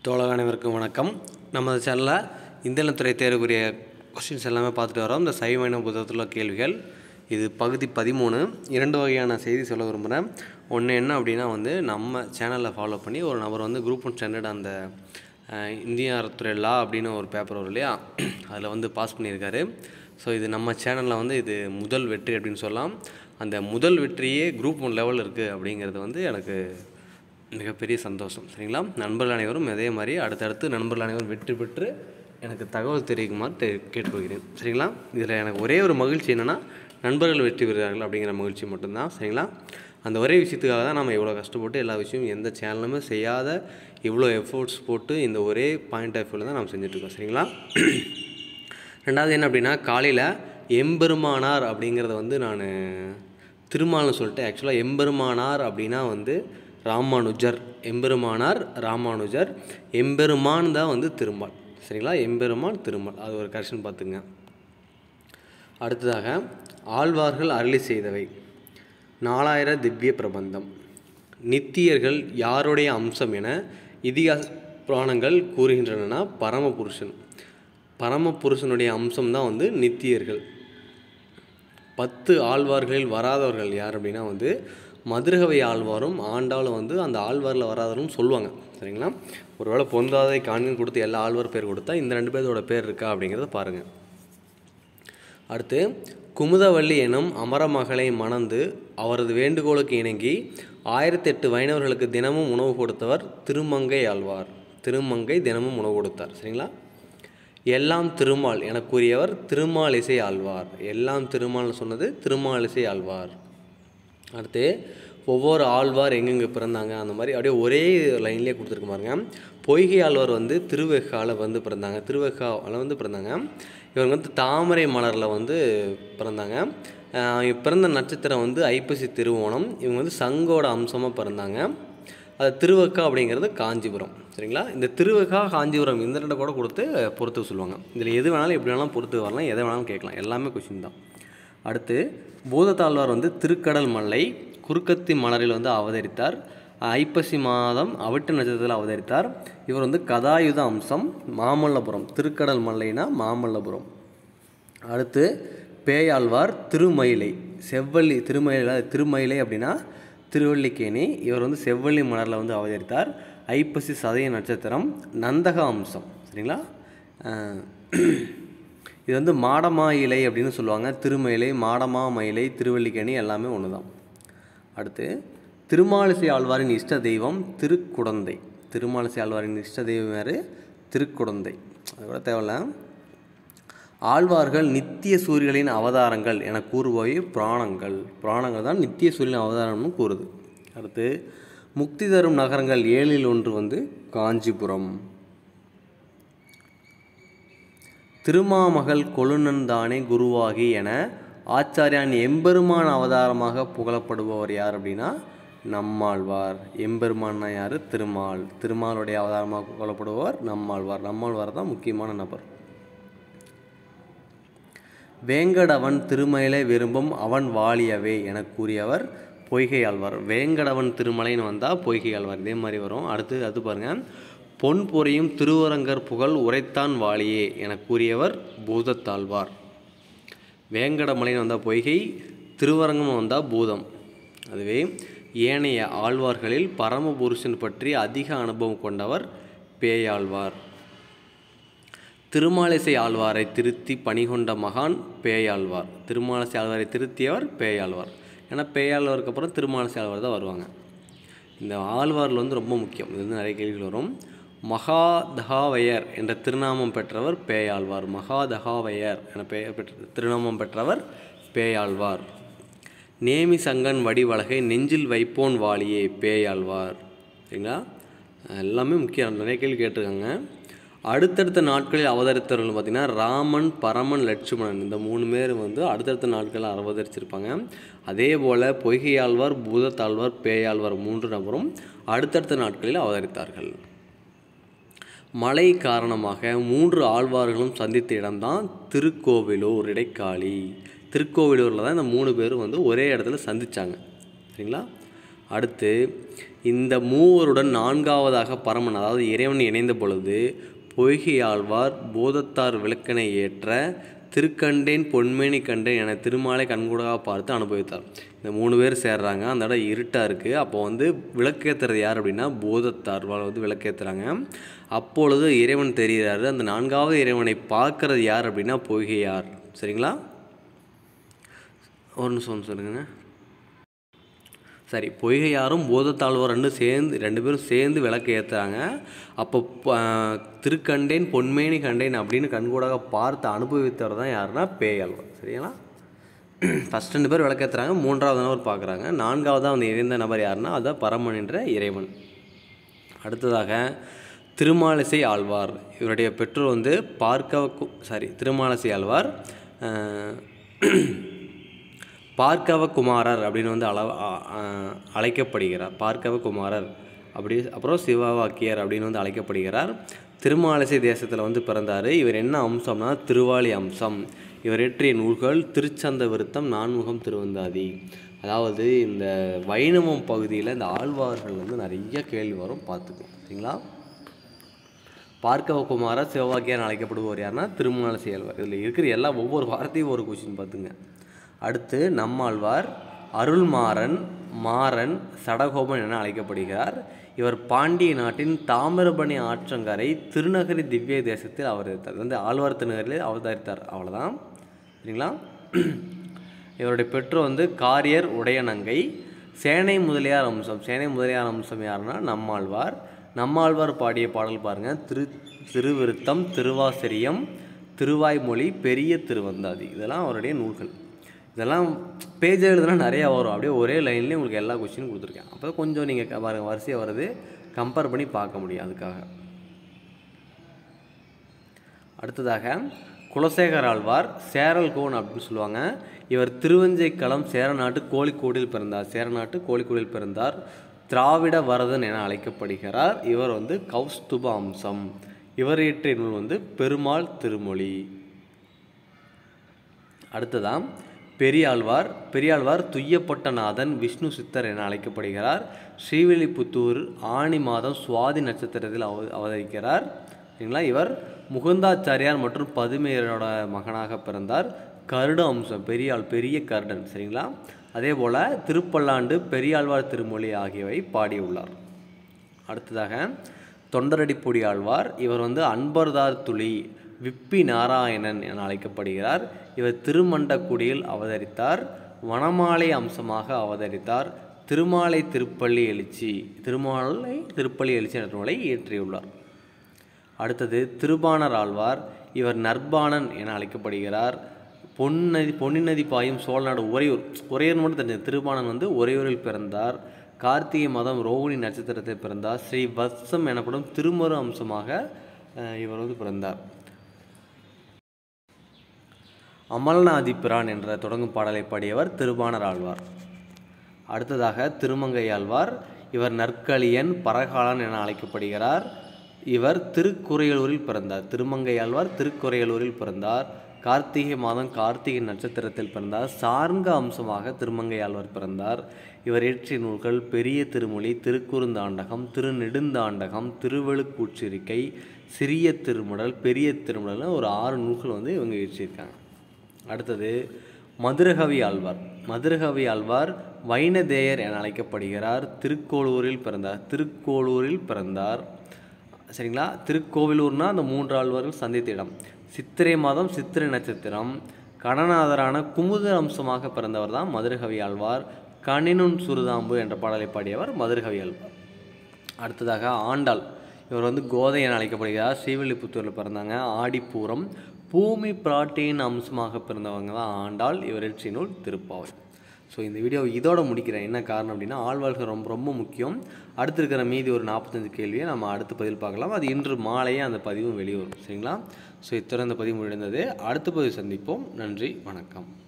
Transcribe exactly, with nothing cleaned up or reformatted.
தோழர் அனைவருக்கும் வணக்கம். நம்ம சேனலில் இந்தியத்துறை தேர்வுக்குரிய கொஸ்டின்ஸ் எல்லாமே பார்த்துட்டு வரோம். இந்த சைவ புத்தகத்தில் உள்ள கேள்விகள் இது பகுதி பதிமூணு. இரண்டு வகையான செய்தி சொல்ல விரும்புகிறேன். ஒன்று என்ன அப்படின்னா வந்து நம்ம சேனலில் ஃபாலோ பண்ணி ஒரு நபர் வந்து குரூப் ஒன் ஸ்டாண்டர்ட் அந்த இந்திய அறத்துறை லா அப்படின்னு ஒரு பேப்பர் வரும் இல்லையா, அதில் வந்து பாஸ் பண்ணியிருக்காரு. ஸோ இது நம்ம சேனலில் வந்து இது முதல் வெற்றி அப்படின்னு சொல்லலாம். அந்த முதல் வெற்றியே குரூப் ஒன் லெவல் இருக்குது அப்படிங்கிறது வந்து எனக்கு மிகப்பெரிய சந்தோஷம். சரிங்களா? நண்பர்கள் அனைவரும் அதே மாதிரி அடுத்தடுத்து நண்பர்கள் அனைவரும் வெற்றி பெற்று எனக்கு தகவல் தெரிவிக்குமாறு தெ கேட்டுக்கொள்கிறேன். சரிங்களா? இதில் எனக்கு ஒரே ஒரு மகிழ்ச்சி என்னென்னா நண்பர்கள் வெற்றி பெறுகிறார்கள் அப்படிங்கிற மகிழ்ச்சி மட்டும்தான். சரிங்களா? அந்த ஒரே விஷயத்துக்காக தான் நம்ம இவ்வளோ கஷ்டப்பட்டு எல்லா விஷயமும் எந்த சேனலுமே செய்யாத இவ்வளோ எஃபோர்ட்ஸ் போட்டு இந்த ஒரே பாயிண்ட் ஆஃப் வியூவில் தான் நம்ம செஞ்சுட்ருக்கோம். சரிங்களா? ரெண்டாவது என்ன அப்படின்னா, காலையில் எம்பெருமானார் அப்படிங்கிறத வந்து நான் திருமால்னு சொல்லிட்டு, ஆக்சுவலாக எம்பெருமானார் அப்படின்னா வந்து ராமானுஜர், எம்பெருமானார் ராமானுஜர், எம்பெருமான் தான் வந்து திருமால். சரிங்களா? எம்பெருமான் திருமால், அது ஒரு கரெக்ஷன் பார்த்துங்க. அடுத்ததாக ஆழ்வார்கள் அருளி செய்தவை நாலாயிர திவ்ய பிரபந்தம். நித்தியர்கள் யாருடைய அம்சம் என இதிகாச புராணங்கள் கூறுகின்றன. பரமபுருஷன், பரமபுருஷனுடைய அம்சம் தான் வந்து நித்தியர்கள். பத்து ஆழ்வார்களில் வராதவர்கள் யார் அப்படின்னா வந்து மதுரகவை ஆழ்வாரும் ஆண்டாலும் வந்து அந்த ஆழ்வாரில் வராதவரும் சொல்லுவாங்க. சரிங்களா? ஒருவேளை பொந்தாதை காண்கன்னு கொடுத்து எல்லா ஆழ்வார் பேர் கொடுத்தா இந்த ரெண்டு பேரோட பேர் இருக்கா அப்படிங்கிறத பாருங்கள். அடுத்து, குமுதவள்ளி எனும் அமரமகளை மணந்து அவரது வேண்டுகோளுக்கு இணங்கி ஆயிரத்தி எட்டு வைணவர்களுக்கு தினமும் உணவு கொடுத்தவர் திருமங்கை ஆழ்வார். திருமங்கை தினமும் உணவு கொடுத்தார். சரிங்களா? எல்லாம் திருமால் என கூறியவர் திருமாலிசை ஆழ்வார். எல்லாம் திருமால்னு சொன்னது திருமாலிசை ஆழ்வார். அடுத்து, ஒவ்வொரு ஆழ்வார் எங்கெங்கே பிறந்தாங்க அந்த மாதிரி அப்படியே ஒரே லைன்லேயே கொடுத்துருக்கு பாருங்க. பொய்கை ஆழ்வார் வந்து திருவெக்கால வந்து பிறந்தாங்க. திருவெக்காவில் வந்து பிறந்தாங்க. இவங்க வந்து தாமரை மலரில் வந்து பிறந்தாங்க. பிறந்த நட்சத்திரம் வந்து ஐப்பசி திருவோணம். இவங்க வந்து சங்கோட அம்சமாக பிறந்தாங்க. அது திருவெக்கா அப்படிங்கிறது காஞ்சிபுரம். சரிங்களா? இந்த திருவெக்கா காஞ்சிபுரம் இந்த ரெண்டை கூட கொடுத்து பொறுத்து சொல்லுவாங்க. இதில் எது வேணாலும் எப்படி வேணாலும் பொறுத்து வரலாம், எதை வேணாலும் கேட்கலாம், எல்லாமே கொஸ்டின் தான். அடுத்து, பூதத்தாழ்வார் வந்து திருக்கடல் மல்லை குறுக்கத்தி மலரில் வந்து அவதரித்தார். ஐப்பசி மாதம் அவிட்ட நட்சத்திரத்தில் அவதரித்தார். இவர் வந்து கதாயுத அம்சம், மாமல்லபுரம். திருக்கடல் மல்லைனா மாமல்லபுரம். அடுத்து, பேயாழ்வார் திருமயிலை செவ்வள்ளி திருமயிலை திருமயிலை அப்படின்னா திருவள்ளிக்கேணி. இவர் வந்து செவ்வள்ளி மலரில் வந்து அவதரித்தார். ஐப்பசி சதய நட்சத்திரம், நந்தக அம்சம். சரிங்களா? இது வந்து மாடமா இலை அப்படின்னு சொல்லுவாங்க. திருமயிலை, மாடமா மயிலை, திருவள்ளிக்கேணி எல்லாமே ஒன்று தான். அடுத்து, திருமாலிசை ஆழ்வாரின் இஷ்ட தெய்வம் திருக்குடந்தை. திருமாலிசை ஆழ்வாரின் இஷ்ட தெய்வம் வேறு திருக்குடந்தை, அது கூட தேவையில்ல. ஆழ்வார்கள் நித்திய சூரியர்களின் அவதாரங்கள் என கூறுபவை புராணங்கள். புராணங்கள் தான் நித்திய சூரியன் அவதாரம்னு கூறுது. அடுத்து, முக்தி தரும் நகரங்கள் ஏழில் ஒன்று வந்து காஞ்சிபுரம். திருமாமகள் கொழுநன்தானே குருவாகி என ஆச்சாரியான் எம்பெருமான் அவதாரமாக புகழப்படுபவர் யார் அப்படின்னா நம்மாழ்வார். எம்பெருமான்னா யார்? திருமால். திருமாலுடைய அவதாரமாக புகழப்படுபவர் நம்மாழ்வார். நம்மாழ்வார் தான் முக்கியமான நபர். வேங்கடவன் திருமயிலை விரும்பும் அவன் வாழியவே என கூறியவர் பொய்கை ஆழ்வார். வேங்கடவன் திருமலைன்னு வந்தால் பொய்கை ஆழ்வார், இதே மாதிரி வரும். அடுத்து அது பாருங்கள். பொன் பொறியும் திருவரங்கர் புகழ் உரைத்தான் வாழியே என கூறியவர் பூதத்தாழ்வார். வேங்கடமலைன்னு வந்தால் பொய்கை, திருவரங்கம் வந்தால் பூதம். அதுவே ஏனைய ஆழ்வார்களில் பரமபுருஷன் பற்றி அதிக அனுபவம் கொண்டவர் பேயாழ்வார். திருமாலிசை ஆழ்வாரை திருத்தி பணிகொண்ட மகான் பேயாழ்வார். திருமாலிசை ஆழ்வாரை திருத்தியவர் பேயாழ்வார். ஏன்னா பேயாழ்வாருக்கு அப்புறம் திருமாலிசை ஆழ்வார் தான் வருவாங்க. இந்த ஆழ்வாரில் வந்து ரொம்ப முக்கியம். இது வந்து நிறைய கேள்விகள் வரும். மகாதகாவையர் என்ற திருநாமம் பெற்றவர் பேயாழ்வார். மகாதகாவையர் என பெயர் பெற்ற திருநாமம் பெற்றவர் பேயாழ்வார். நேமி சங்கன் வடிவழகை நெஞ்சில் வைப்போன் வாழியே பேயாழ்வார். சரிங்களா? எல்லாமே முக்கியம், நிறைய கேள்வி கேட்டிருக்காங்க. அடுத்தடுத்த நாட்களில் அவதரித்தவர்கள் பார்த்திங்கன்னா ராமன், பரமன், லட்சுமணன் இந்த மூணு பேர் வந்து அடுத்தடுத்த நாட்களில் அவதரிச்சிருப்பாங்க. அதே போல் பொய்கையாழ்வார், பூதத்தாழ்வார், பேயாழ்வார் மூன்று நபரும் அடுத்தடுத்த நாட்களில் அவதரித்தார்கள். மழை காரணமாக மூன்று ஆழ்வார்களும் சந்தித்த இடம்தான் திருக்கோவிலூர், இடைக்காளி. திருக்கோவிலூரில் தான் இந்த மூணு பேரும் வந்து ஒரே இடத்துல சந்தித்தாங்க. சரிங்களா? அடுத்து இந்த மூவருடன் நான்காவதாக பரமன் அதாவது இறைவன் இணைந்த பொழுது பொய்கையாழ்வார் போதத்தார் விளக்கினை ஏற்ற திருக்கண்டேன் பொன்மேனி கண்டேன் என திருமாலை கண்கூடாக பார்த்து அனுபவித்தார். இந்த மூணு பேர் சேர்றாங்க. அந்த இடம் இருட்டாக இருக்குது. அப்போ வந்து விளக்கேற்றுறது யார் அப்படின்னா போதத்தார் வந்து விளக்கேற்றுறாங்க. அப்பொழுது இறைவன் தெரிகிறாரு. அந்த நான்காவது இறைவனை பார்க்கறது யார் அப்படின்னா பொய்கையார். சரிங்களா? ஒரு நிமிஷம் சொல்லுங்க. சரி, பொய்கையாரும் போதத்தாழ்வார் ரெண்டு சேர்ந்து ரெண்டு பேரும் சேர்ந்து விளக்கு ஏற்றுறாங்க. அப்போ திருக்கண்டேன் பொன்மேனி கண்டேன் அப்படின்னு கண்கூடாக பார்த்து அனுபவித்தவர் தான் யாருன்னா பேயாழ்வார். சரிங்களா? ஃபஸ்ட் ரெண்டு பேர் விளக்கேற்றுறாங்க, மூன்றாவது நபர் பார்க்குறாங்க, நான்காவதாக வந்து இணைந்த நபர் யாருன்னா அதுதான் பரமன் என்ற இறைவன். அடுத்ததாக திருமாலிசை ஆழ்வார். இவருடைய பெற்றோர் வந்து பார்க்கவ சாரி திருமாலிசை ஆழ்வார் பார்க்கவ குமாரர் அப்படின்னு வந்து அள அழைக்கப்படுகிறார். பார்க்கவ குமாரர் அப்படி அப்புறம் சிவவாக்கியர் அப்படின்னு வந்து அழைக்கப்படுகிறார். திருமாலிசை தேசத்தில் வந்து பிறந்தார். இவர் என்ன அம்சம்னா திருவாளி அம்சம். இவர் இயற்றிய நூல்கள் திருச்சந்த விருத்தம், நான்முகம், திருவந்தாதி. அதாவது இந்த வைணவம் பகுதியில் இந்த ஆழ்வார்கள் வந்து நிறைய கேள்வி வரும், பார்த்துக்கணும். சரிங்களா? பார்க்கவ குமாரர் சிவவாக்கியர் அழைக்கப்படுபவர் யாருன்னா திருமாலிசை ஆழ்வார். இதில் இருக்கிற எல்லா ஒவ்வொரு வார்த்தையும் ஒரு கொஸ்டின் பார்த்துங்க. அடுத்து நம்மாழ்வார் அருள்மாறன், மாறன், சடகோபன் என அழைக்கப்படுகிறார். இவர் பாண்டிய நாட்டின் தாமிரபரணி ஆற்றங்கரை திருநகரி திவ்ய தேசத்தில் அவதரித்தார். வந்து ஆழ்வார் திருநகரில் அவதரித்தார். அவ்வளோதான். சரிங்களா? இவருடைய பெற்றோர் வந்து காரியர் உடையநங்கை. சேனை முதலியார் அம்சம். சேனை முதலியார் அம்சம் யாருன்னா நம்மாழ்வார். நம்மாழ்வார் பாடிய பாடல் பாருங்கள். திரு திருவிருத்தம், திருவாசிரியம், திருவாய்மொழி, பெரிய திருவந்தாதி. இதெல்லாம் அவருடைய நூல்கள். இதெல்லாம் பேஜ் எழுதுனா நிறையா வரும். அப்படியே ஒரே லைன்லேயே உங்களுக்கு எல்லா கொஸ்டினும் கொடுத்துருக்கேன். அப்போ கொஞ்சம் நீங்கள் பாருங்கள், வரிசையாக வருது, கம்பேர் பண்ணி பார்க்க முடியும். அதுக்காக அடுத்ததாக குலசேகர ஆழ்வார் சேரல் கோன் அப்படின்னு சொல்லுவாங்க. இவர் திருவஞ்சைக்களம் சேரநாட்டு கோழிக்கோடில் பிறந்தார். சேரநாட்டு கோழிக்கோடில் பிறந்தார். திராவிட வரதன் என அழைக்கப்படுகிறார். இவர் வந்து கௌஸ்துப அம்சம். இவர் இயற்றிய நூல் வந்து பெருமாள் திருமொழி. அடுத்ததான் பெரியாழ்வார். பெரியாழ்வார் துய்யப்பட்டநாதன் விஷ்ணு சித்தர் என அழைக்கப்படுகிறார். ஸ்ரீவில்லிபுத்தூர் ஆணி மாதம் சுவாதி நட்சத்திரத்தில் அவ அவதரிக்கிறார். சரிங்களா? இவர் முகுந்தாச்சாரியார் மற்றும் பதுமையரோட மகனாக பிறந்தார். கருட அம்சம். பெரியாள் பெரிய கருடன். சரிங்களா? அதே போல் திருப்பல்லாண்டு, பெரியாழ்வார் திருமொழி ஆகியவை பாடியுள்ளார். அடுத்ததாக தொண்டரடிப்பொடி ஆழ்வார். இவர் வந்து அன்பர்தார் துளி விப்பி நாராயணன் என அழைக்கப்படுகிறார். இவர் திருமண்டக்குடியில் அவதரித்தார். வனமாலை அம்சமாக அவதரித்தார். திருமாலை திருப்பள்ளி எழுச்சி திருமாலை திருப்பள்ளி எழுச்சி என்ற நூலை இயற்றியுள்ளார். அடுத்தது திருபாணர் ஆழ்வார். இவர் நற்பாணன் என அழைக்கப்படுகிறார். பொன்னதி பொன்னி நதி பாயும் சோழநாடு உறையூர். உறையூர் மட்டும் தெரிஞ்சது. திருபாணன் வந்து உறையூரில் பிறந்தார். கார்த்திகை மாதம் ரோகிணி நட்சத்திரத்தில் பிறந்தார். ஸ்ரீ வத்சம் எனப்படும் திருமரு அம்சமாக இவர் வந்து பிறந்தார். அமல்நாதிபிரான் என்ற தொடங்கும் பாடலை பாடியவர் திருபாணர் ஆழ்வார். அடுத்ததாக திருமங்கை ஆழ்வார். இவர் நற்களியன், பரகாலன் என அழைக்கப்படுகிறார். இவர் திருக்குறையலூரில் பிறந்தார். திருமங்கை ஆழ்வார் திருக்குறையலூரில் பிறந்தார். கார்த்திகை மாதம் கார்த்திகை நட்சத்திரத்தில் பிறந்தார். சார்ங்க அம்சமாக திருமங்கை ஆழ்வார் பிறந்தார். இவர் இயற்றிய நூல்கள் பெரிய திருமொழி, திருக்குறுந்தாண்டகம், திருநெடுந்தாண்டகம், திருவெழுக்கூற்றிருக்கை, சிறிய திருமுடல், பெரிய திருமுடல்னு ஒரு ஆறு நூல்கள் வந்து இவங்க இயற்றியிருக்காங்க. அடுத்தது மதுரகவி ஆழ்வார். மதுரகவி ஆழ்வார் வைணதேயர் என அழைக்கப்படுகிறார். திருக்கோளூரில் பிறந்தார். திருக்கோளூரில் பிறந்தார். சரிங்களா? திருக்கோவிலூர்னா அந்த மூன்று ஆழ்வார்கள் சந்தித்த இடம். சித்திரை மாதம் சித்திரை நட்சத்திரம். கணநாதரான குமுத அம்சமாக பிறந்தவர் தான் மதுரகவி ஆழ்வார். கணினுன் சுருதாம்பு என்ற பாடலை பாடியவர் மதுரகவி ஆழ்வார். அடுத்ததாக ஆண்டாள். இவர் வந்து கோதை என அழைக்கப்படுகிறார். ஸ்ரீவில்லிபுத்தூரில் பிறந்தாங்க. ஆடிப்பூரம். பூமி பிராட்டியின் அம்சமாக பிறந்தவங்க தான் ஆண்டாள். இவர் இயற்றிய நூல் திருப்பாவை. ஸோ இந்த வீடியோ இதோட முடிக்கிறேன். என்ன காரணம் அப்படின்னா ஆழ்வார்கள் ரொம்ப ரொம்ப முக்கியம். அடுத்து இருக்கிற மீதி ஒரு நாற்பத்தஞ்சு கேள்வியை நம்ம அடுத்த பதிவில் பார்க்கலாம். அது இன்று மாலையே அந்த பதிவும் வெளியே வரும். சரிங்களா? ஸோ இத்தனை இந்த பதிவு முடிந்தது. அடுத்த பதிவு சந்திப்போம். நன்றி, வணக்கம்.